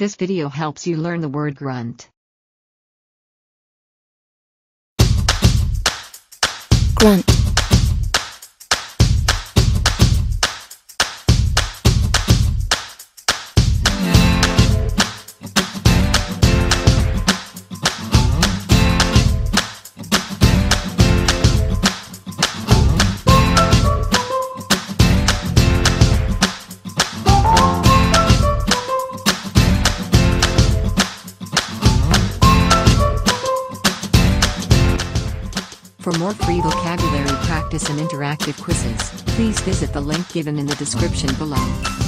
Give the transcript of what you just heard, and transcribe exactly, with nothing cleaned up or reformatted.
this video helps you learn the word grunt. Grunt. For more free vocabulary practice and interactive quizzes, please visit the link given in the description below.